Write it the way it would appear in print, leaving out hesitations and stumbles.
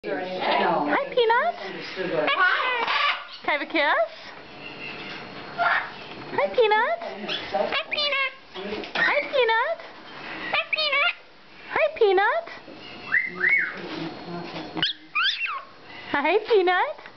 Hi, Peanut. Can I have a kiss? Hi, Peanut. Hi, Peanut. Hi, Peanut. Hi, Peanut. Hi, Peanut. Hi, Peanut.